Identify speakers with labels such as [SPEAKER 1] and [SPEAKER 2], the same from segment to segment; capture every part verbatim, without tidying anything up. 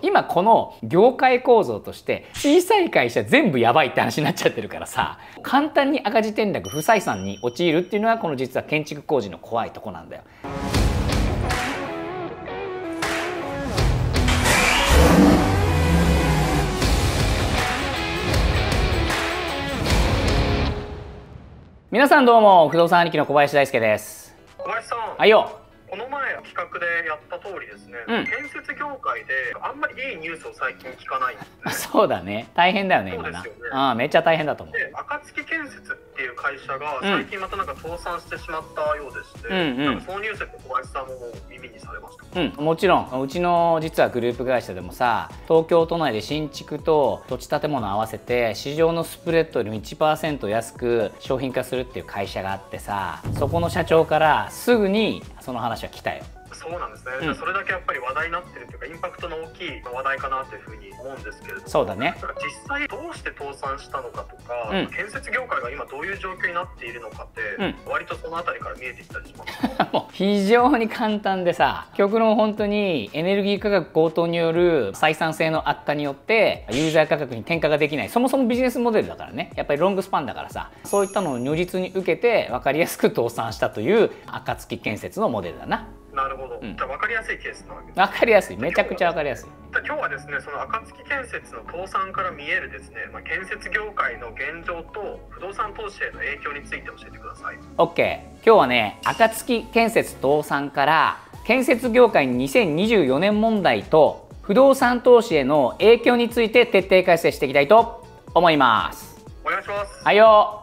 [SPEAKER 1] 今この業界構造として小さい会社全部やばいって話になっちゃってるからさ、簡単に赤字転落不採算に陥るっていうのはこの実は建築工事の怖いとこなんだよ。皆さんどうも、不動産兄貴の小林大輔です。
[SPEAKER 2] 小林さん。
[SPEAKER 1] はいよ。
[SPEAKER 2] この前企画でやった通りですね、うん、建設業界であんまりいいニュースを最近聞かないんですね。
[SPEAKER 1] そうだね、大変だよね今な。そうですよね。ああ、めっちゃ大変だと思う。
[SPEAKER 2] で、暁建設っていう会社が最近またなんか倒産してしまったようでして、うんうん、そのニュースって小林さんも耳にされましたか？
[SPEAKER 1] うん、もちろん。うちの実はグループ会社でもさ、東京都内で新築と土地建物合わせて市場のスプレッドよりも いちパーセント 安く商品化するっていう会社があってさ、そこの社長からすぐにその話は来たよ。
[SPEAKER 2] そうなんですね、うん、それだけやっぱり話題になってるというかインパクトの大きい話題かなというふうに思うんですけれども、
[SPEAKER 1] そうだね。
[SPEAKER 2] 実際どうして倒産したのかとか、うん、建設業界が今どういう状況になっているのかって、うん、割とそのあたりから見えてきたりします
[SPEAKER 1] もう非常に簡単でさ、極論本当にエネルギー価格高騰による採算性の悪化によってユーザー価格に転嫁ができない、そもそもビジネスモデルだからね、やっぱりロングスパンだからさ、そういったのを如実に受けて分かりやすく倒産したという暁建設のモデルだな。
[SPEAKER 2] なるほど、うん、じゃあ分かりやすいケースなわけです。
[SPEAKER 1] 分かりやすい、めちゃくちゃ分かりやすい。
[SPEAKER 2] 今日はですね、その暁建設の倒産から見えるですね、まあ、建設業界の現状と不動産投資への影響について教えてください。
[SPEAKER 1] OK。 今日はね、暁建設倒産から建設業界にせんにじゅうよねん問題と不動産投資への影響について徹底解説していきたいと思います。
[SPEAKER 2] お願いします。
[SPEAKER 1] はいよ。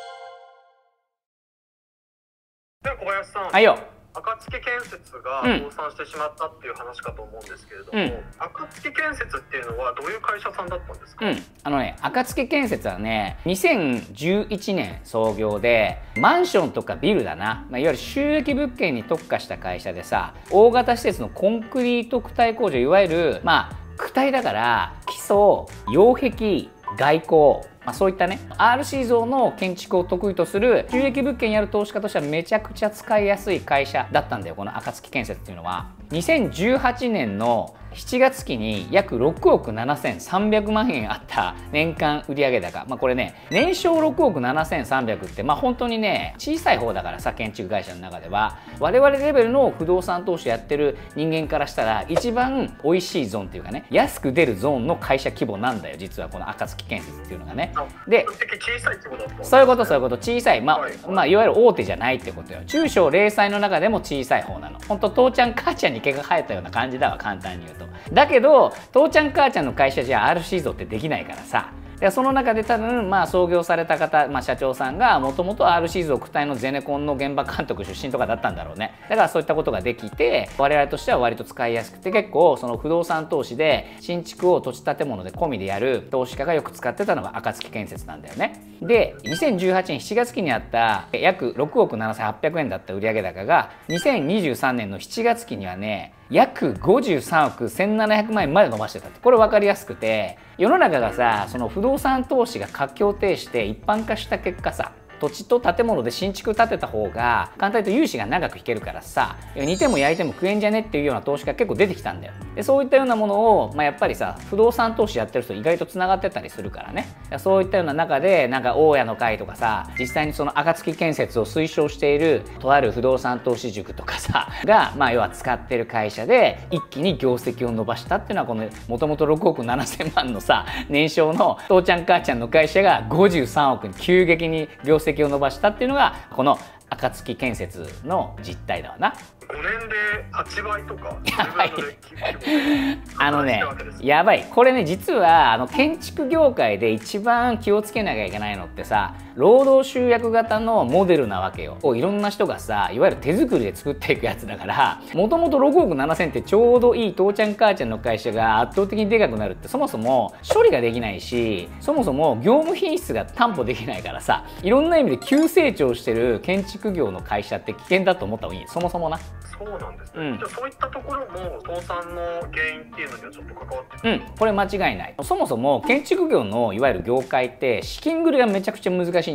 [SPEAKER 2] では小林さん、
[SPEAKER 1] はいよ。
[SPEAKER 2] 暁建設が倒産してしまったっていう話かと思うんですけれども、うん、暁建設っていうのはどういう会社さんだったんですか？
[SPEAKER 1] うん、あのね、暁建設はね、にせんじゅういちねん創業で、マンションとかビルだな、まあ、いわゆる収益物件に特化した会社でさ、大型施設のコンクリート躯体工事、いわゆるまあ躯体だから基礎、擁壁、外構、まあ、そういったね アールシー 像の建築を得意とする収益物件にある投資家としてはめちゃくちゃ使いやすい会社だったんだよ、この暁建設っていうのは。にせんじゅうはちねんのしちがつ期に約ろくおくななせんさんびゃくまんえんあった年間売上高、まあこれね、年商ろくおくななせんさんびゃくってまあ本当にね小さい方だからさ、建築会社の中では我々レベルの不動産投資やってる人間からしたら一番美味しいゾーンっていうかね、安く出るゾーンの会社規模なんだよ、実はこの暁建設っていうのがね。で、
[SPEAKER 2] 小さい規模だった。
[SPEAKER 1] そういうことそういうこと、小さい、まあ、はい、まあいわゆる大手じゃないってことよ。中小零細の中でも小さい方なの。本当父ちゃん母ちゃんに毛が生えたような感じだわ、簡単に言うと。だけど父ちゃん母ちゃんの会社じゃ アールシー 像ってできないからさ、でその中で多分まあ創業された方、まあ、社長さんがもともと アールシー 像躯体のゼネコンの現場監督出身とかだったんだろうね。だからそういったことができて、我々としては割と使いやすくて、結構その不動産投資で新築を土地建物で込みでやる投資家がよく使ってたのが暁建設なんだよね。でにせんじゅうはちねんしちがつ期にあった約ろくおくななせんはっぴゃくえんだった売上高がにせんにじゅうさんねんのしちがつ期にはね約ごじゅうさんおくせんななひゃくまんえんまで伸ばしてたって。これ分かりやすくて、世の中がさ、その不動産投資が活況停止して一般化した結果さ、土地と建物で新築建てた方が簡単に言うと融資が長く引けるからさ、煮ても焼いても食えんじゃねっていうような投資が結構出てきたんだよ。でそういったようなものを、まあ、やっぱりさ、不動産投資やってる人意外とつながってたりするからね。そういったような中でなんか大家の会とかさ、実際にその暁建設を推奨しているとある不動産投資塾とかさが、まあ要は使ってる会社で一気に業績を伸ばしたっていうのは、このもともとろくおくななせんまんのさ年商の父ちゃん母ちゃんの会社がごじゅうさんおくに急激に業績を伸ばしたっていうのがこの暁建設の実態だわな。
[SPEAKER 2] ごねんではちばいとか
[SPEAKER 1] やばいあのね、やばい。これね、実はあの建築業界で一番気をつけなきゃいけないのってさ、労働集約型のモデルなわけよ。いろんな人がさ、いわゆる手作りで作っていくやつだから、もともとろくおくななせんってちょうどいい父ちゃん母ちゃんの会社が圧倒的にでかくなるって、そもそも処理ができないし、そもそも業務品質が担保できないからさ、いろんな意味で急成長してる建築業の会社って危険だと思った方がいい、そもそもな。
[SPEAKER 2] そうなんですね、うん、じゃあそういったところも倒産の原因っていうのにはちょっと関わってくる。
[SPEAKER 1] うん、これ間違いない。そもそも建築業のいわゆる業界って資金繰りがめちゃくちゃ難しいんだよ。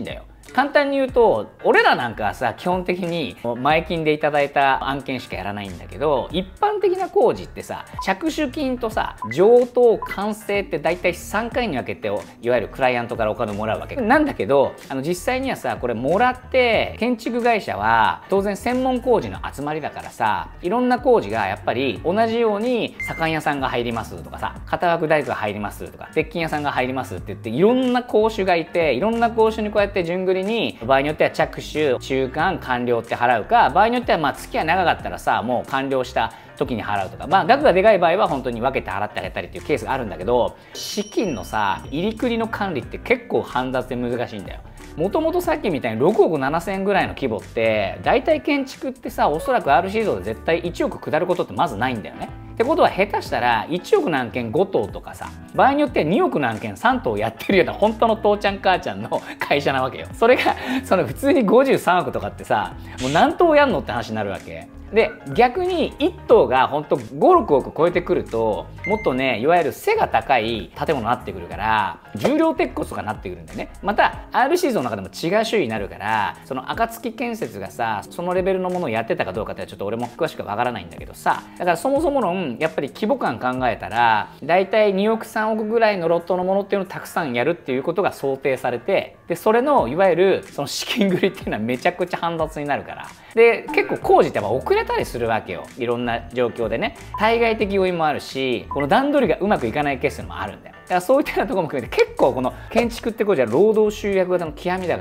[SPEAKER 1] 簡単に言うと俺らなんかはさ基本的に前金でいただいた案件しかやらないんだけど、一般的な工事ってさ着手金とさ上等完成って大体さんかいに分けていわゆるクライアントからお金をもらうわけなんだけど、あの実際にはさこれもらって建築会社は当然専門工事の集まりだからさ、いろんな工事がやっぱり同じように左官屋さんが入りますとかさ、型枠大工が入りますとか、鉄筋屋さんが入りますって言っていろんな工種がいて、いろんな工種にこうやって順繰りに場合によっては着手中間完了って払うか、場合によってはまあ付き合い長かったらさもう完了した時に払うとか、まあ額がでかい場合は本当に分けて払ってあげたりっていうケースがあるんだけど、資金のさ入りくりの管理って結構煩雑で難しいんだよ。もともとさっきみたいにろくおくななせんぐらいの規模って大体建築ってさおそらく アールシー 像で絶対いちおく下ることってまずないんだよね。ってことは下手したらいちおく何件ご棟とかさ、場合によってはにおく何件さん棟やってるような本当の父ちゃん母ちゃんの会社なわけよ。それがその普通にごじゅうさんおくとかってさもう何棟やんのって話になるわけで、逆にいっ棟がほんとごろくおく超えてくるともっとねいわゆる背が高い建物になってくるから重量鉄骨とかになってくるんだよね。また アールシー 像の中でも違う種類になるから、その暁建設がさそのレベルのものをやってたかどうかってちょっと俺も詳しくわからないんだけどさ、だからそもそも論やっぱり規模感考えたらだいたいにおくさんおくぐらいのロットのものっていうのをたくさんやるっていうことが想定されて、でそれのいわゆるその資金繰りっていうのはめちゃくちゃ煩雑になるから、で結構工事ってやっぱ遅れたりするわけよ、いろんな状況でね。対外的要因もあるし、この段取りがうまくいかないケースもあるんだよ。だからそういったようなところも含めて結構この建築って工事は労働集約型の極みだから、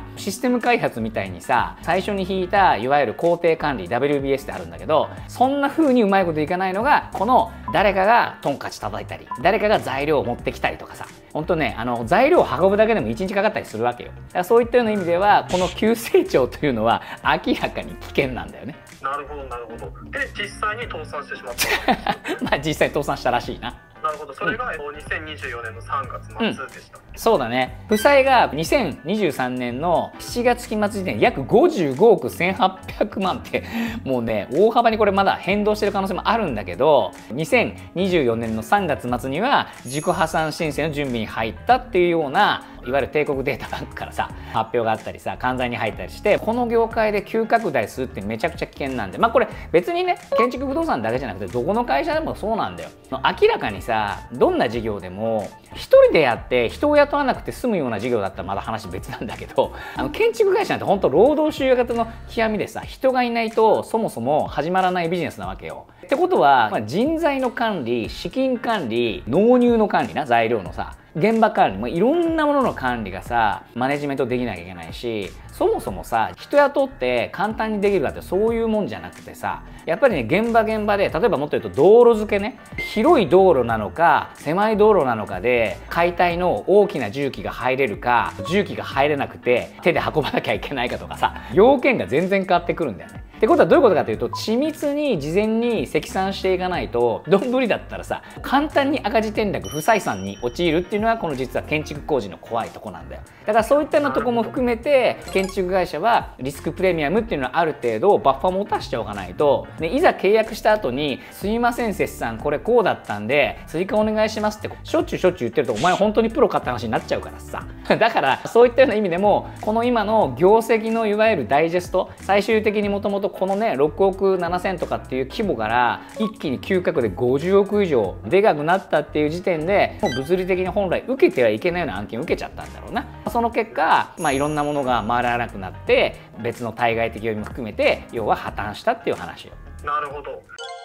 [SPEAKER 1] システム開発みたいにさ最初に引いたいわゆる工程管理 ダブリュービーエス ってあるんだけど、そんな風にうまいこといかないのがこの誰かがトンカチ叩いたり誰かが材料を持ってきたりとかさ、ほんとねあの材料を運ぶだけでもいちにちかかったりするわけよ。だからそういったような意味ではこの急成長というのは明らかに危険なんだよね。
[SPEAKER 2] なるほどなるほど。で実際に倒産してしまった
[SPEAKER 1] まあ実際倒産したらしいな。
[SPEAKER 2] なるほど、それがにせんにじゅうよねんのさんがつ末でした、
[SPEAKER 1] うん、そうだね。負債がにせんにじゅうさんねんのしちがつき末時点で約ごじゅうごおくせんはっぴゃくまんってもうね大幅にこれまだ変動してる可能性もあるんだけど、にせんにじゅうよねんのさんがつ末には自己破産申請の準備に入ったっていうようないわゆる帝国データバンクからさ発表があったりさ関西に入ったりして、この業界で急拡大するってめちゃくちゃ危険なんで、まあこれ別にね建築不動産だけじゃなくてどこの会社でもそうなんだよ。明らかにさどんな事業でも一人でやって人を雇わなくて済むような事業だったらまだ話別なんだけど、あの建築会社なんて本当労働集約型の極みでさ人がいないとそもそも始まらないビジネスなわけよ。ってことは、まあ、人材の管理資金管理納入の管理な材料のさ現場管理もいろんなものの管理がさマネジメントできなきゃいけないし、そもそもさ人雇って簡単にできるかってそういうもんじゃなくてさ、やっぱりね現場現場で例えばもっと言うと道路付けね、広い道路なのか狭い道路なのかで解体の大きな重機が入れるか重機が入れなくて手で運ばなきゃいけないかとかさ要件が全然変わってくるんだよね。ってことはどういうことかというと緻密に事前に積算していかないとどんぶりだったらさ簡単に赤字転落不採算に陥るっていうのはこの実は建築工事の怖いとこなんだよ。だからそういったようなとこも含めて建築会社はリスクプレミアムっていうのはある程度バッファー持たしておかないと、ね、いざ契約した後に「すいません摂さんこれこうだったんで追加お願いします」ってしょっちゅうしょっちゅう言ってるとお前本当にプロかって話になっちゃうからさだからそういったような意味でもこの今の業績のいわゆるダイジェスト最終的にもともとこのねろくおくななせんとかっていう規模から一気に急拡でごじゅうおく以上でかくなったっていう時点でもう物理的に本来受けてはいけないような案件を受けちゃったんだろうな。その結果、まあ、いろんなものが回らなくなって別の対外的要因も含めて要は破綻したっていう話よ。
[SPEAKER 2] なるほど。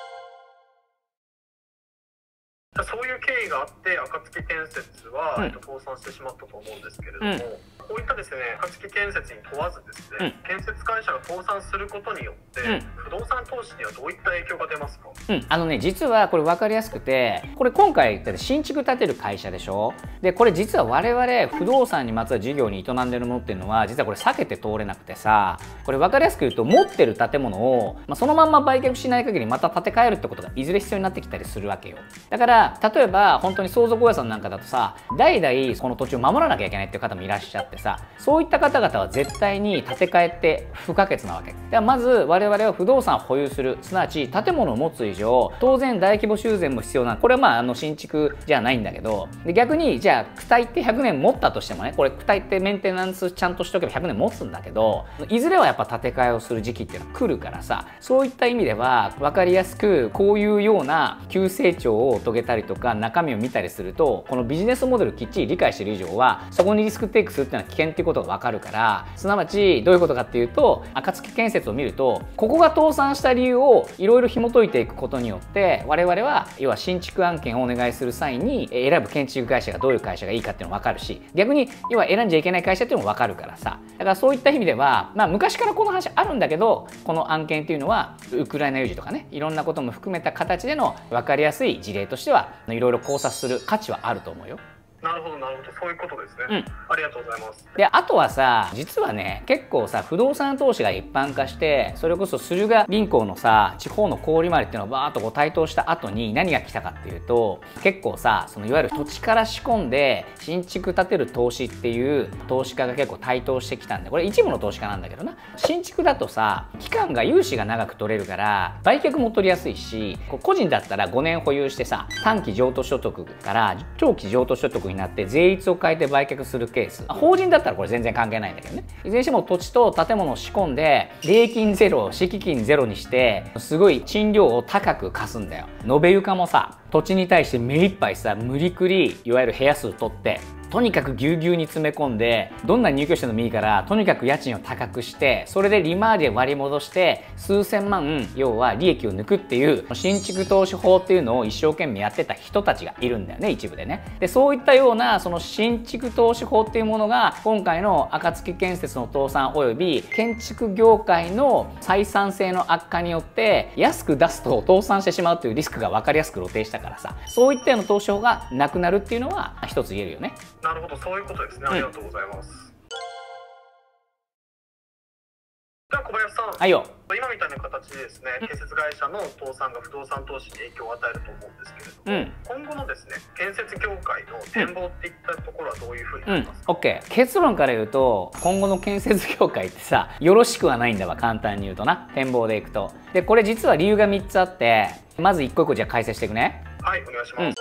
[SPEAKER 2] そういう経緯があって暁建設は、うん、倒産してしまったと思うんですけれども、うん、こういったですね暁建設に問わずですね、うん、建設会社が倒産することによって、うん、不動産投資にはどういった影響が出ますか？
[SPEAKER 1] うん、あのね実はこれ分かりやすくて、これ今回言った新築建てる会社でしょ。でこれ実は我々不動産にまつわる事業に営んでるものっていうのは実はこれ避けて通れなくてさ、これ分かりやすく言うと持ってる建物を、まあ、そのまんま売却しない限りまた建て替えるってことがいずれ必要になってきたりするわけよ。だからら例えば本当に相続大家さんなんかだとさ、代々この土地を守らなきゃいけないっていう方もいらっしゃってさ、そういった方々は絶対に建て替えって不可欠なわけ。ではまず我々は不動産を保有する、すなわち建物を持つ以上当然大規模修繕も必要な、これはまああの新築じゃないんだけど、で逆にじゃあ躯体ってひゃくねん持ったとしてもね、これ躯体ってメンテナンスちゃんとしとけばひゃくねん持つんだけど、いずれはやっぱ建て替えをする時期っていうのは来るからさ、そういった意味では分かりやすくこういうような急成長を遂げたりとか中身を見たりすると、このビジネスモデルきっちり理解している以上はそこにリスクテイクするっていうのは危険っていうことが分かるから、すなわちどういうことかっていうと、暁建設を見るとここが倒産した理由をいろいろ紐解いていくことによって、我々は要は新築案件をお願いする際に選ぶ建築会社がどういう会社がいいかっていうのも分かるし、逆に要は選んじゃいけない会社っていうのも分かるからさ、だからそういった意味では、まあ、昔からこの話あるんだけど、この案件っていうのはウクライナ有事とかね、いろんなことも含めた形での分かりやすい事例としてはいろいろ考察する価値はあると思うよ。
[SPEAKER 2] なるほどなるほど、そういうことですね、うん、ありがとうございます。
[SPEAKER 1] であとはさ、実はね結構さ不動産投資が一般化して、それこそ駿河銀行のさ地方の小売回りっていうのをバーッとこう台頭した後に何が来たかっていうと、結構さそのいわゆる土地から仕込んで新築建てる投資っていう投資家が結構台頭してきたんで、これ一部の投資家なんだけどな、新築だとさ期間が融資が長く取れるから売却も取りやすいし、こう個人だったらごねん保有してさ短期譲渡所得から長期譲渡所得になって税率を変えて売却するケース、法人だったらこれ全然関係ないんだけどね、いずれにしても土地と建物を仕込んで礼金ゼロ敷金ゼロにしてすごい賃料を高く貸すんだよ。延べ床もさ土地に対して目いっぱいさ無理くりいわゆる部屋数取ってとにかくぎゅうぎゅうに詰め込んで、どんな入居者でもいいからとにかく家賃を高くして、それで利回りで割り戻して数千万要は利益を抜くっていう新築投資法っていうのを一生懸命やってた人たちがいるんだよね、一部でね。でそういったようなその新築投資法っていうものが今回の暁建設の倒産および建築業界の採算性の悪化によって安く出すと倒産してしまうというリスクが分かりやすく露呈したからさ、そういったような投資法がなくなるっていうのは一つ言えるよね。
[SPEAKER 2] なるほど、そういうことですね。ありがとうございます。うん、では小林さん、
[SPEAKER 1] はいよ。
[SPEAKER 2] 今みたいな形でですね、建設会社の倒産が不動産投資に影響を与えると思うんですけれども、うん、今後のですね建設業界の展望っていったところはどういうふうになりますか？
[SPEAKER 1] うん、OK。結論から言うと、今後の建設業界ってさよろしくはないんだわ、簡単に言うとな、展望でいくと。でこれ実は理由がみっつあって、まずいっこいっこじゃあ解説していくね。
[SPEAKER 2] はい、お願いします。うん、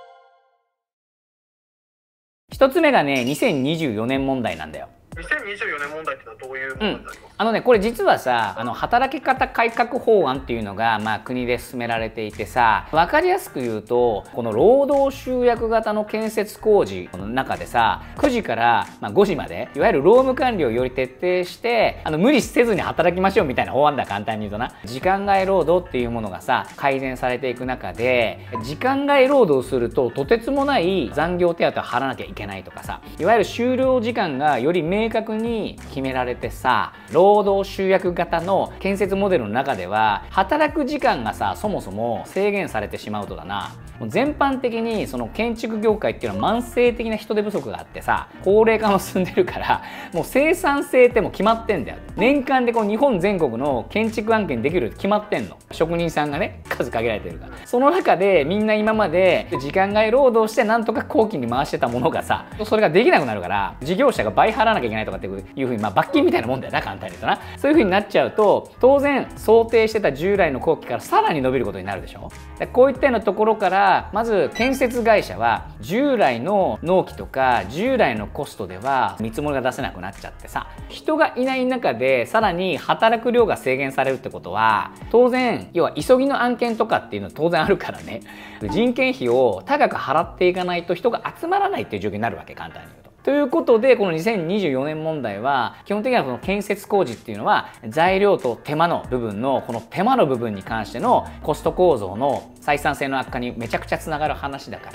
[SPEAKER 1] ひとつめがねにせんにじゅうよねん問題なんだよ。
[SPEAKER 2] にせんにじゅうよねん問題っていうのはどういうものになりますか？うん、
[SPEAKER 1] あのねこれ実はさあの働き方改革法案っていうのが、まあ、国で進められていてさ、分かりやすく言うとこの労働集約型の建設工事の中でさくじから、まあ、ごじまでいわゆる労務管理をより徹底してあの無理せずに働きましょうみたいな法案だ、簡単に言うとな。時間外労働っていうものがさ改善されていく中で、時間外労働するととてつもない残業手当を払わなきゃいけないとかさ、いわゆる就労時間がより明確に決められてさ、労働集約型の建設モデルの中では働く時間がさそもそも制限されてしまうとだな、もう全般的にその建築業界っていうのは慢性的な人手不足があってさ、高齢化も進んでるからもう生産性ってもう決まってんだよ。年間でこう日本全国の建築案件できるって決まってんの、職人さんがね数限られてるから。その中でみんな今まで時間外労働してなんとか工期に回してたものがさそれができなくなるから、事業者が倍払わなきゃいけないとかっていうふうに、まあ、罰金みたいなもんだよな、簡単に言うとな。そういうふうになっちゃうと当然想定してた従来の工期からさらに伸びることになるでしょ。でこういったようなところからまず建設会社は従来の納期とか従来のコストでは見積もりが出せなくなっちゃってさ、人がいない中でさらに働く量が制限されるってことは、当然要は急ぎの案件とかっていうのは当然あるからね、人件費を高く払っていかないと人が集まらないっていう状況になるわけ、簡単に言うと。ということでこのにせんにじゅうよねん問題は基本的にはこの建設工事っていうのは材料と手間の部分のこの手間の部分に関してのコスト構造の採算性の悪化にめちゃくちゃつながる話だから、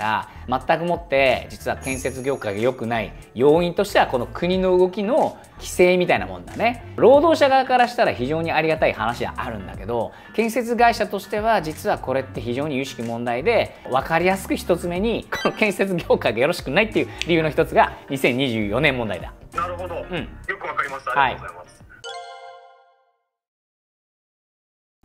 [SPEAKER 1] 全くもって実は建設業界が良くない要因としてはこの国の動きの規制みたいなもんだね。労働者側からしたら非常にありがたい話ではあるんだけど、建設会社としては実はこれって非常に有識問題で、分かりやすく一つ目にこの建設業界がよろしくないっていう理由の一つがにせんにじゅうよねん問題だ。
[SPEAKER 2] なるほど、うん、よくわかりました。ありがとうございます。はい、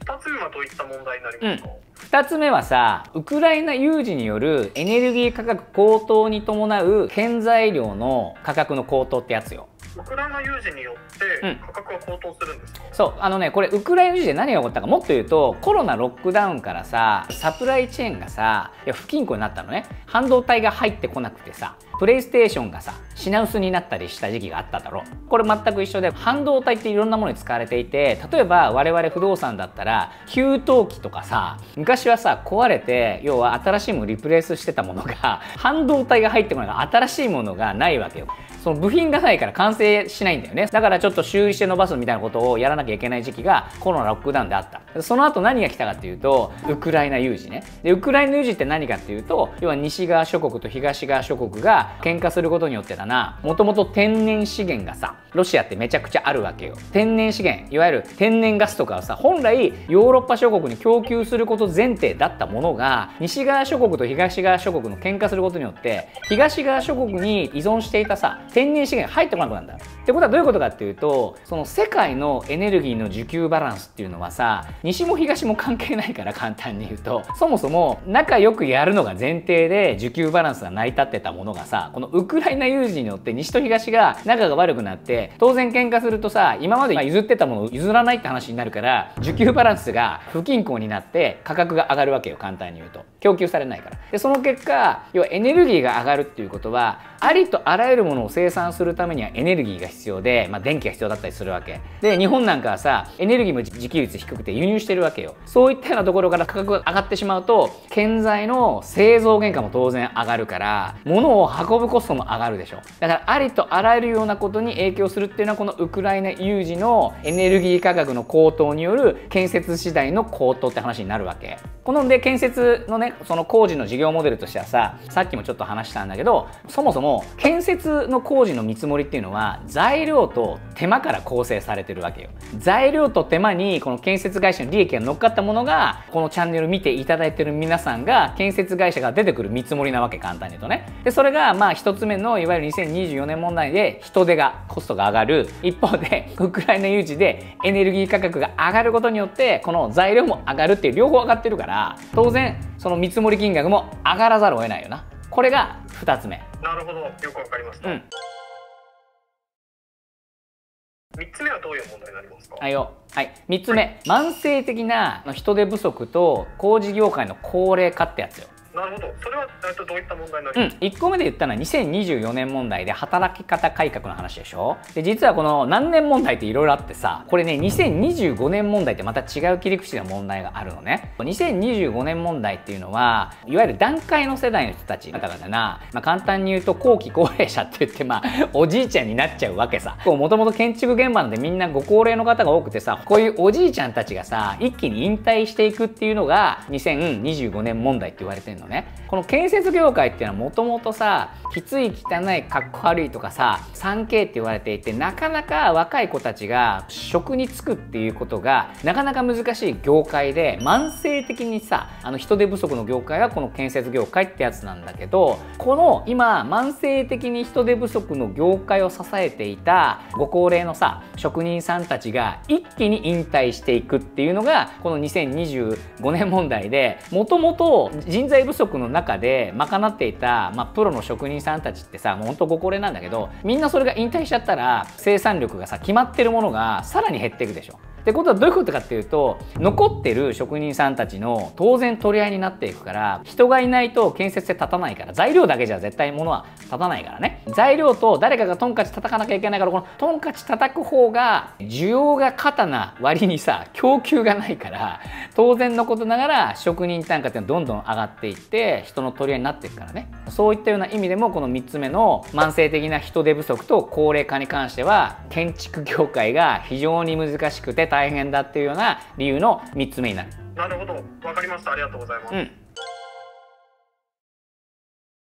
[SPEAKER 2] ふたつめはどういった問題になりますか？うん、
[SPEAKER 1] ふたつめはさ、ウクライナ有事によるエネルギー価格高騰に伴う原材料の価格の高騰ってやつよ。
[SPEAKER 2] ウクライナ有事によって価格が高騰するんですか？うん、
[SPEAKER 1] そう、あのね、これウクライナ有事で何が起こったか、もっと言うとコロナロックダウンからさ、サプライチェーンがさ、いや不均衡になったのね。半導体が入ってこなくてさ、プレイステーションがさ品薄になったりした時期があっただろ。これ全く一緒で、半導体っていろんなものに使われていて、例えば我々不動産だったら給湯器とかさ、昔はさ壊れて、要は新しいものをリプレイスしてたものが半導体が入ってこないから新しいものがないわけよ。その部品がないから完成しないんだよね。だからちょっと修理して伸ばすみたいなことをやらなきゃいけない時期がコロナロックダウンであった。その後何が来たかっていうと、ウクライナ有事ね。でウクライナ有事って何かっていうと、要は西側諸国と東側諸国が喧嘩することによってだな、もともと天然資源がさ、ロシアってめちゃくちゃあるわけよ。天然資源、いわゆる天然ガスとかをさ、本来ヨーロッパ諸国に供給すること前提だったものが、西側諸国と東側諸国の喧嘩することによって、東側諸国に依存していたさ天然資源が入ってこなくなるんだ。ってことはどういうことかっていうと、その世界のエネルギーの需給バランスっていうのはさ、西も東も関係ないから、簡単に言うと、そもそも仲良くやるのが前提で需給バランスが成り立ってたものがさ、このウクライナ有事によって西と東が仲が悪くなって、当然喧嘩するとさ、今まで譲ってたものを譲らないって話になるから、需給バランスが不均衡になって価格が上がるわけよ。簡単に言うと供給されないから。でその結果、要はエネルギーが上がるっていうことは、ありとあらゆるものを生産するためにはエネルギーが必要で、まあ、電気が必要だったりするわけで、日本なんかはさエネルギーも自給率低くて輸入してるわけよ。そういったようなところから価格が上がってしまうと、建材の製造原価も当然上がるから、物を運ぶコストも上がるでしょ。だからありとあらゆるようなことに影響するっていうのは、このウクライナ有事のエネルギー価格の高騰による建設資材の高騰って話になるわけ。こので建設のね、その工事の事業モデルとしてはさ、さっきもちょっと話したんだけど、そもそも建設の工事の見積もりっていうのは材料と手間から構成されてるわけよ。材料と手間にこの建設会社の利益が乗っかったものが、このチャンネル見ていただいてる皆さんが建設会社が出てくる見積もりなわけ、簡単に言うとね。でそれがまあ一つ目のいわゆるにせんにじゅうよねん問題で人手がコストが上がる一方で、ウクライナ有事でエネルギー価格が上がることによってこの材料も上がるっていう、両方上がってるから、当然その見積もり金額も上がらざるを得ないよな。これがふたつめ。
[SPEAKER 2] なるほど、よくわかりました。うん、みっつめはどういう問題になりますか？
[SPEAKER 1] はいよ。はい、みっつめ、慢性的な人手不足と工事業界の高齢化ってやつよ。
[SPEAKER 2] なるほど。それはどういった問題になりますか？
[SPEAKER 1] うん、いっこめで言ったのはにせんにじゅうよねん問題で働き方改革の話でしょ。で実はこの何年問題っていろいろあってさ、これねにせんにじゅうごねん問題ってまた違う切り口の問題があるのね。にせんにじゅうごねん問題っていうのは、いわゆる団塊の世代の人たちだからな、まあ、簡単に言うと後期高齢者って言って、まあおじいちゃんになっちゃうわけさ。もともと建築現場なんでみんなご高齢の方が多くてさ、こういうおじいちゃんたちがさ一気に引退していくっていうのがにせんにじゅうごねん問題って言われてるのね。この建設業界っていうのはもともとさ、きつい汚いかっこ悪いとかさ スリーケー って言われていて、なかなか若い子たちが職に就くっていうことがなかなか難しい業界で、慢性的にさあの人手不足の業界がこの建設業界ってやつなんだけど、この今慢性的に人手不足の業界を支えていたご高齢のさ職人さんたちが一気に引退していくっていうのがこのにせんにじゅうごねん問題で、もともと人材不足の中で賄っていた、まあ、プロの職人さんたちってさ、もうほんとご高齢なんだけど、みんなそれが引退しちゃったら生産力がさ決まってるものがさらに減っていくでしょ。ってことはどういうことかっていうと、残ってる職人さんたちの当然取り合いになっていくから、人がいないと建設で立たないから、材料だけじゃ絶対物は立たないからね。材料と誰かがトンカチ叩かなきゃいけないから、このトンカチ叩く方が需要が過多な割にさ供給がないから、当然のことながら職人単価っていうのはどんどん上がっていって人の取り合いになっていくからね。そういったような意味でもこのみっつめの慢性的な人手不足と高齢化に関しては、建築業界が非常に難しくて大変だっていうような理由のみっつめになる。
[SPEAKER 2] なるほど、わかりました。ありがとうございます。うん、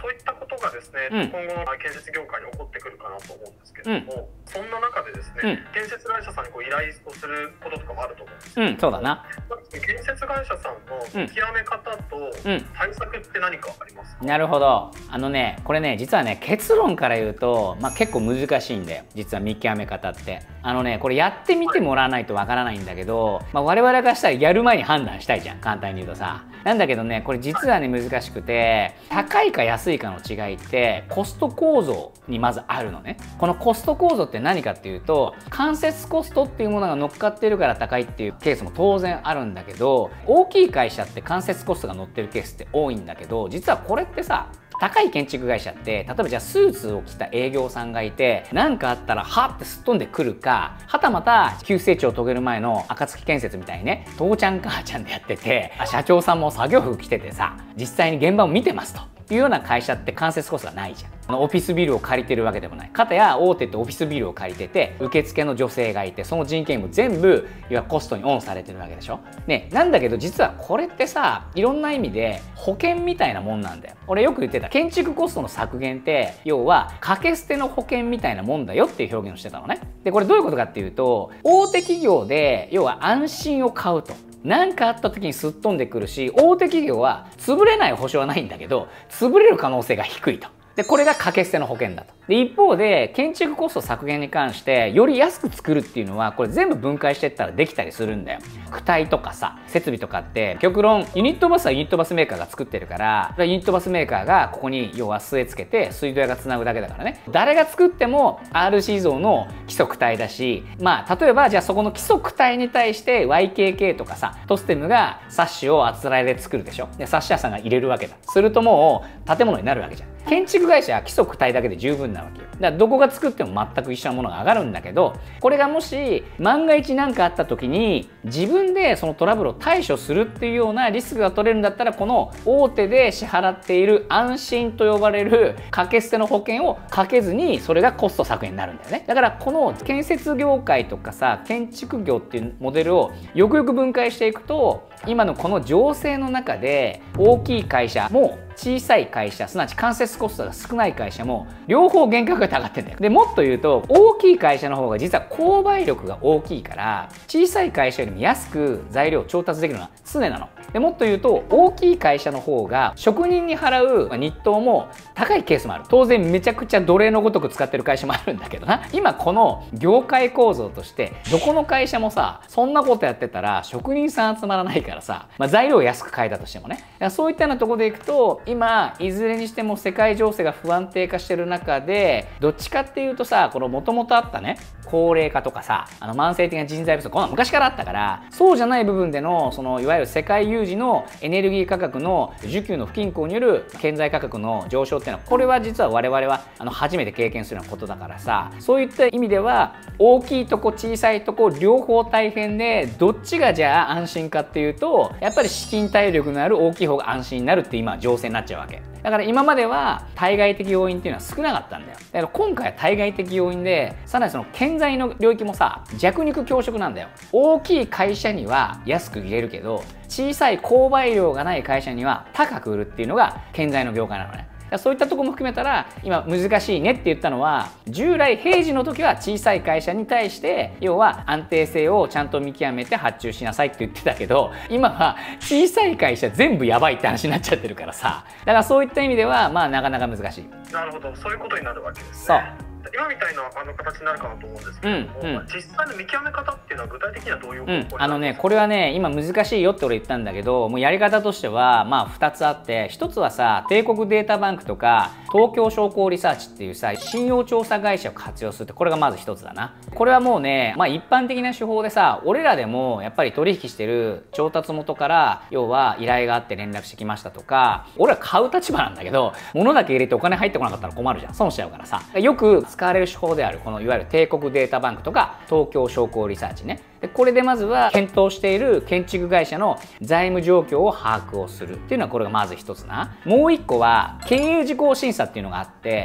[SPEAKER 2] そういったことがですね、
[SPEAKER 1] うん、
[SPEAKER 2] 今後の建設業界に起こってくるかなと思うんですけれども、うん、そんな中でですね、うん、建設会社さんにこう依頼をすることとかもあると思うんですけど、
[SPEAKER 1] うん、そうだな。
[SPEAKER 2] 建設会社さんの見極め方と対策って何かありますか？
[SPEAKER 1] うん、なるほど。あのね、これね、実はね、結論から言うと、まあ、結構難しいんだよ、実は見極め方って。あのね、これやってみてもらわないとわからないんだけど、まあ、我々がしたらやる前に判断したいじゃん、簡単に言うとさ。なんだけどね、これ実はね難しくて、高いか安いかの違いってコスト構造にまずあるのね。このコスト構造って何かっていうと、間接コストっていうものが乗っかってるから高いっていうケースも当然あるんだけど、大きい会社って間接コストが乗ってるケースって多いんだけど、実はこれってさ、高い建築会社って例えばじゃあスーツを着た営業さんがいて、何かあったらはってすっ飛んでくるか、はたまた急成長を遂げる前の暁建設みたいにね、父ちゃん母ちゃんでやってて、社長さんも作業服着ててさ、実際に現場を見てますというような会社って間接コストがないじゃん。オフィスビルを借りてるわけでもない。かたや大手ってオフィスビルを借りてて、受付の女性がいて、その人件費も全部いわコストにオンされてるわけでしょ。ね、なんだけど実はこれってさ、いろんな意味で保険みたいなもんなんだよ。俺よく言ってた建築コストの削減って要は掛け捨ての保険みたいなもんだよっていう表現をしてたのね。でこれどういうことかっていうと、大手企業で要は安心を買うと。何かあった時にすっ飛んでくるし、大手企業は潰れない保証はないんだけど、潰れる可能性が低いと。でこれが掛け捨ての保険だと。で一方で建築コスト削減に関してより安く作るっていうのは、これ全部分解していったらできたりするんだよ。躯体とかさ、設備とかって極論ユニットバスはユニットバスメーカーが作ってるから、ユニットバスメーカーがここに要は据え付けて水道屋がつなぐだけだからね。誰が作っても アールシー 像の基礎躯体だし、まあ例えばじゃあそこの基礎躯体に対して ワイケーケー とかさ、トステムがサッシをあつらえで作るでしょ。でサッシ屋さんが入れるわけだ。するともう建物になるわけじゃん。建築会社は基礎躯体だけで十分なわけよ。だからどこが作っても全く一緒なものが上がるんだけど、これがもし万が一何かあった時に自分でそのトラブルを対処するっていうようなリスクが取れるんだったら、この大手で支払っている安心と呼ばれる掛け捨ての保険をかけずに、それがコスト削減になるんだよね。だからこの建設業界とかさ、建築業っていうモデルをよくよく分解していくと、今のこの情勢の中で大きい会社も小さい会社、すなわち間接コストが少ない会社も両方原価が上がってんだよ。でもっと言うと、大きい会社の方が実は購買力が大きいから、小さい会社よりも安く材料を調達できるのは常なの。でもっと言うと、大きい会社の方が職人に払う日当も高いケースもある。当然めちゃくちゃ奴隷のごとく使ってる会社もあるんだけどな。今この業界構造として、どこの会社もさ、そんなことやってたら職人さん集まらないからさ、まあ、材料を安く買えたとしてもね。だからそういったようなところでいくと、今いずれにしても世界情勢が不安定化してる中で、どっちかっていうとさ、この元々あったね、高齢化とかさ、あの慢性的な人材不足、こんなの昔からあったから、そうじゃない部分でのそのいわゆる世界有事のエネルギー価格の需給の不均衡による建材価格の上昇っていうのは、これは実は我々はあの初めて経験するようなことだからさ、そういった意味では大きいとこ小さいとこ両方大変で、どっちがじゃあ安心かっていうと、やっぱり資金体力のある大きい方が安心になるって今情勢になっちゃうわけだから、今までは対外的要因っていうのは少なかったんだよ。だから今回は対外的要因で、さらにその建材の領域もさ、弱肉強食なんだよ。大きい会社には安く入れるけど、小さい購買量がない会社には高く売るっていうのが建材の業界なのね。そういったところも含めたら、今難しいねって言ったのは、従来平時の時は小さい会社に対して要は安定性をちゃんと見極めて発注しなさいって言ってたけど、今は小さい会社全部やばいって話になっちゃってるからさ、だからそういった意味ではまあなかなか難しい。
[SPEAKER 2] なるほど、そういうことになるわけですね。そう今みたいなあの形になるかなと思うんですけども、うんうん、実際の見極め方っていうのは具体的にはどういう方向になるんですか？うん、あのね、これはね今難しいよって俺言ったんだけど、もうやり方としてはまあふたつあって、ひとつはさ、帝国データバンクとか東京商工リサーチっていうさ、信用調査会社を活用するって、これがまずひとつだな。これはもうね、まあ一般的な手法でさ、俺らでもやっぱり取引してる調達元から要は依頼があって連絡してきましたとか、俺ら買う立場なんだけど、物だけ入れてお金入ってこなかったら困るじゃん、損しちゃうからさ。よく使われる手法であるこのいわゆる帝国データバンクとか東京商工リサーチね、でこれでまずは検討している建築会社の財務状況を把握をするっていうのは、これがまず一つな。もう一個は経営事項審査っていうのがあって、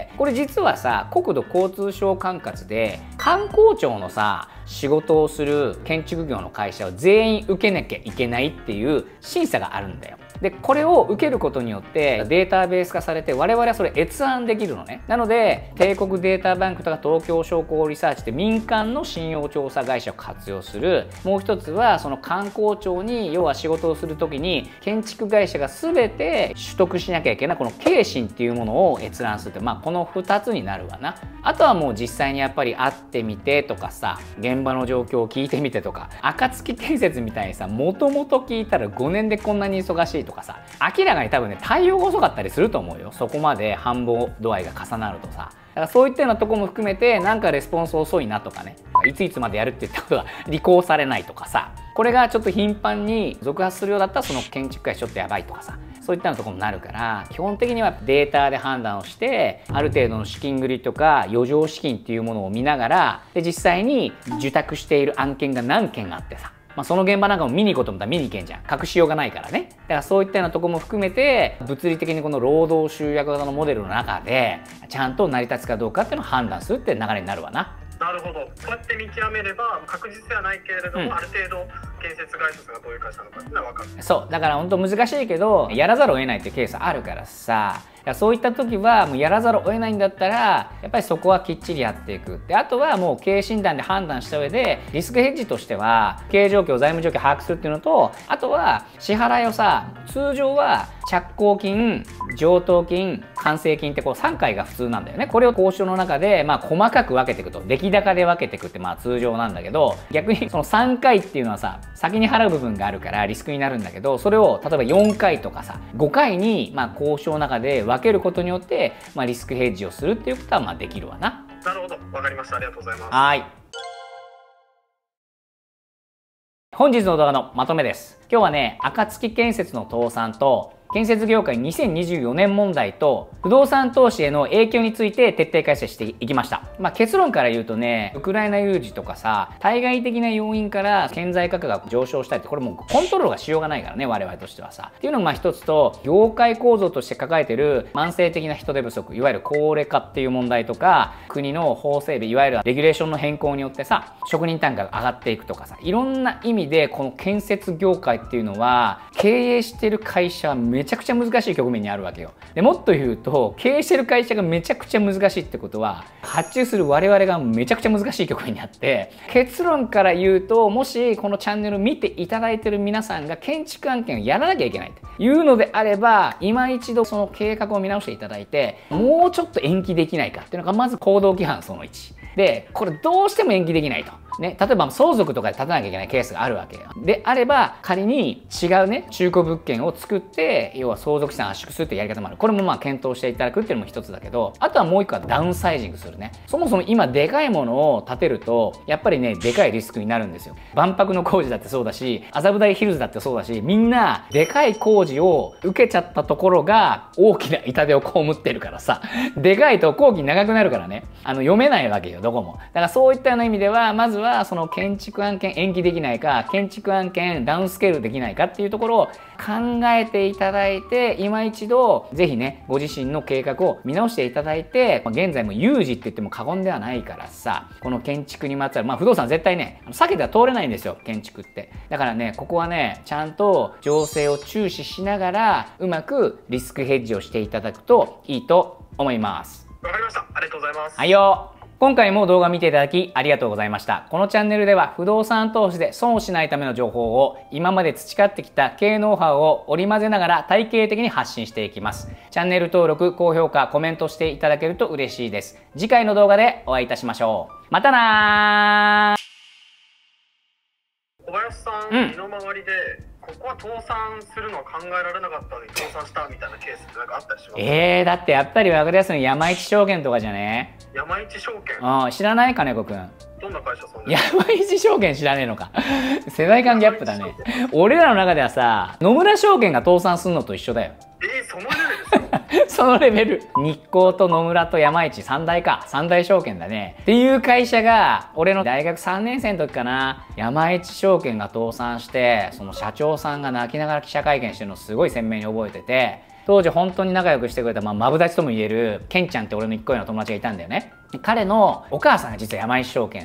[SPEAKER 2] これ実はさ、国土交通省管轄で観光庁のさ仕事をする建築業の会社を全員受けなきゃいけないっていう審査があるんだよ。
[SPEAKER 1] でこれを受けることによってデータベース化されて我々はそれ閲覧できるのね。なので帝国データバンクとか東京商工リサーチって民間の信用調査会社を活用する。もう一つはその観光庁に要は仕事をする時に建築会社が全て取得しなきゃいけないこの経信っていうものを閲覧するって、まあこのふたつになるわな。あとはもう実際にやっぱり会ってみてとかさ、現場の状況を聞いてみてとか、暁建設みたいにさ、もともと聞いたらごねんでこんなに忙しいとかさ、明らかに多分ね対応が遅かったりすると思うよ。そこまで繁忙度合いが重なるとさ。だからそういったようなとこも含めてなんかレスポンス遅いなとかね、いついつまでやるって言ったことが履行されないとかさ、これがちょっと頻繁に続発するようだったらその建築会社ちょっとやばいとかさ、そういったようなところになるから、基本的にはデータで判断をしてある程度の資金繰りとか余剰資金っていうものを見ながら、で実際に受託している案件が何件あってさ、まあその現場なんかも見に行こうと思ったら見に行けんじゃん。隠しようがないからね。だからそういったようなとこも含めて物理的にこの労働集約型のモデルの中でちゃんと成り立つかどうかっていうのを判断するって流れになるわな。
[SPEAKER 2] なるほど。そうやって見極めれば確実ではないけれども、うん、ある程度建設会社がどういう会社なのかっていうのは分かる。
[SPEAKER 1] そうだから本当難しいけどやらざるを得ないっていうケースあるからさ。そういった時はもうやらざるを得ないんだったらやっぱりそこはきっちりやっていく。であとはもう経営診断で判断した上でリスクヘッジとしては経営状況財務状況を把握するっていうのと、あとは支払いをさ、通常は着工金、譲渡金、完成金ってこうさんかいが普通なんだよね。これを交渉の中でまあ細かく分けていくと、出来高で分けていくってまあ通常なんだけど、逆にそのさんかいっていうのはさ先に払う部分があるからリスクになるんだけど、それを例えばよんかいとかさごかいにまあ交渉の中で分けることによって、まあ、リスクヘッジをするっていうことはまあできるわな。
[SPEAKER 2] なるほど、わかりました。ありがとうございます。
[SPEAKER 1] はい。本日の動画のまとめです。今日はね、暁建設の倒産と建設業界にせんにじゅうよねん問題と不動産投資への影響について徹底解説していきました。まあ、結論から言うとね、ウクライナ有事とかさ、対外的な要因から建材価格が上昇したりって、これもうコントロールがしようがないからね、我々としてはさ。っていうのがまあ一つと、業界構造として抱えてる慢性的な人手不足、いわゆる高齢化っていう問題とか、国の法整備、いわゆるレギュレーションの変更によってさ、職人単価が上がっていくとかさ、いろんな意味でこの建設業界っていうのは、経営してる会社はめちゃくちゃ難しい局面にあるわけよ。でもっと言うと経営してる会社がめちゃくちゃ難しいってことは発注する我々がめちゃくちゃ難しい局面にあって、結論から言うと、もしこのチャンネル見ていただいてる皆さんが建築案件をやらなきゃいけないというのであれば、今一度その計画を見直していただいて、もうちょっと延期できないかっていうのがまず行動規範そのいちで、これどうしても延期できないと。ね、例えば相続とかで建てなきゃいけないケースがあるわけよ。であれば仮に違うね中古物件を作って要は相続資産圧縮するっていうやり方もある。これもまあ検討していただくっていうのも一つだけど、あとはもう一個はダウンサイジングするね。そもそも今でかいものを建てるとやっぱりねでかいリスクになるんですよ。万博の工事だってそうだし、麻布台ヒルズだってそうだし、みんなでかい工事を受けちゃったところが大きな痛手を被ってるからさ、でかいと工期長くなるからね、あの読めないわけよどこも。だからそういったような意味ではまずははその建築案件延期できないか、建築案件ダウンスケールできないかっていうところを考えていただいて、今一度ぜひねご自身の計画を見直していただいて、現在も有事って言っても過言ではないからさ、この建築にまつわるまあ不動産絶対ね避けては通れないんですよ建築って。だからねここはねちゃんと情勢を注視しながらうまくリスクヘッジをしていただくといいと思います。
[SPEAKER 2] わかりました。ありがとうございます。
[SPEAKER 1] はいよ。今回も動画見ていただきありがとうございました。このチャンネルでは不動産投資で損をしないための情報を今まで培ってきた経営ノウハウを織り交ぜながら体系的に発信していきます。チャンネル登録、高評価、コメントしていただけると嬉しいです。次回の動画でお会いいたしましょう。またなー。
[SPEAKER 2] 小林さん、うん、身の回りでここは倒産するのは考えられなかったのに倒産したみたいなケースってなんかあったりしますか？
[SPEAKER 1] えー、だってやっぱり分かりやすいの山一証券とかじゃね？
[SPEAKER 2] 山一証券？
[SPEAKER 1] ああ、知らない金子くん。
[SPEAKER 2] どんな会社さんですか？
[SPEAKER 1] 山一証券知らねえのか。世代間ギャップだね。俺らの中ではさ、野村証券が倒産するのと一緒だよ。
[SPEAKER 2] えー、そのレベルですか？
[SPEAKER 1] そのレベル。日光と野村と山一三大か。三大証券だね。っていう会社が、俺の大学さんねん生の時かな、山一証券が倒産して、その社長さんが泣きながら記者会見してるのすごい鮮明に覚えてて、当時本当に仲良くしてくれた、まあ、マブダチとも言えるケンちゃんって俺の一個上の友達がいたんだよね。彼のお母さんが実は山一証券で、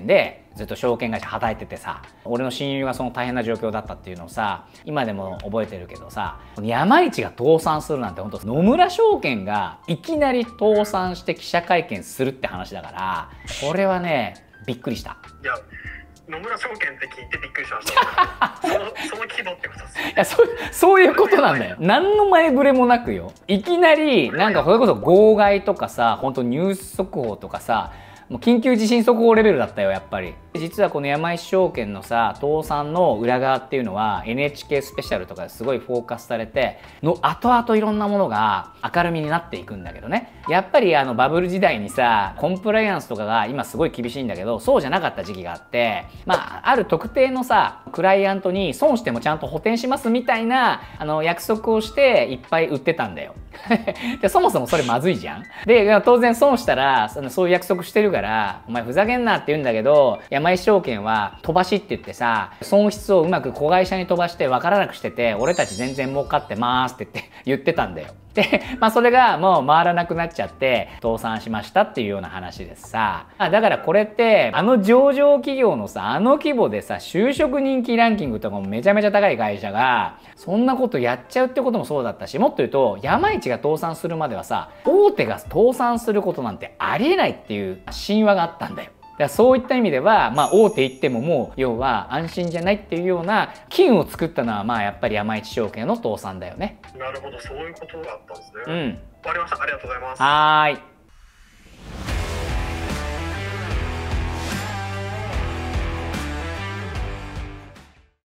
[SPEAKER 1] ずっと証券会社働いててさ、俺の親友がその大変な状況だったっていうのをさ、今でも覚えてるけどさ、山一が倒産するなんて本当野村証券がいきなり倒産して記者会見するって話だから、これはねびっくりした。
[SPEAKER 2] いや野村証券って聞いてびっくりしましたそのその規模ってことですよ。
[SPEAKER 1] いや、そそういうことなんだよ。何の前触れもなくよ。いきなりなんかそれこそ号外とかさ、本当ニュース速報とかさ、もう緊急地震速報レベルだったよやっぱり。実はこの山一証券のさ倒産の裏側っていうのは エヌエイチケー スペシャルとかですごいフォーカスされての後々いろんなものが明るみになっていくんだけどね。やっぱりあのバブル時代にさコンプライアンスとかが今すごい厳しいんだけど、そうじゃなかった時期があって、まあある特定のさクライアントに損してもちゃんと補填しますみたいなあの約束をしていっぱい売ってたんだよでそもそもそれまずいじゃん。で当然損したらそういう約束してるからお前ふざけんなって言うんだけど、山一証券は飛ばしって言ってさ損失をうまく子会社に飛ばして分からなくしてて、俺たち全然儲かってますって言って言ってたんだよ。で、まあそれがもう回らなくなっちゃって倒産しましたっていうような話ですさ。だからこれってあの上場企業のさあの規模でさ就職人気ランキングとかもめちゃめちゃ高い会社がそんなことやっちゃうってこともそうだったし、もっと言うと山一が倒産するまではさ大手が倒産することなんてありえないっていう神話があったんだよ。だからそういった意味では、まあ、大手行ってももう要は安心じゃないっていうような機運を作ったのはまあやっぱり山一証券の倒産だよね。
[SPEAKER 2] なるほど、そういうことがあったんですね。
[SPEAKER 1] うん。
[SPEAKER 2] わかりました。ありがとうございます。
[SPEAKER 1] はーい。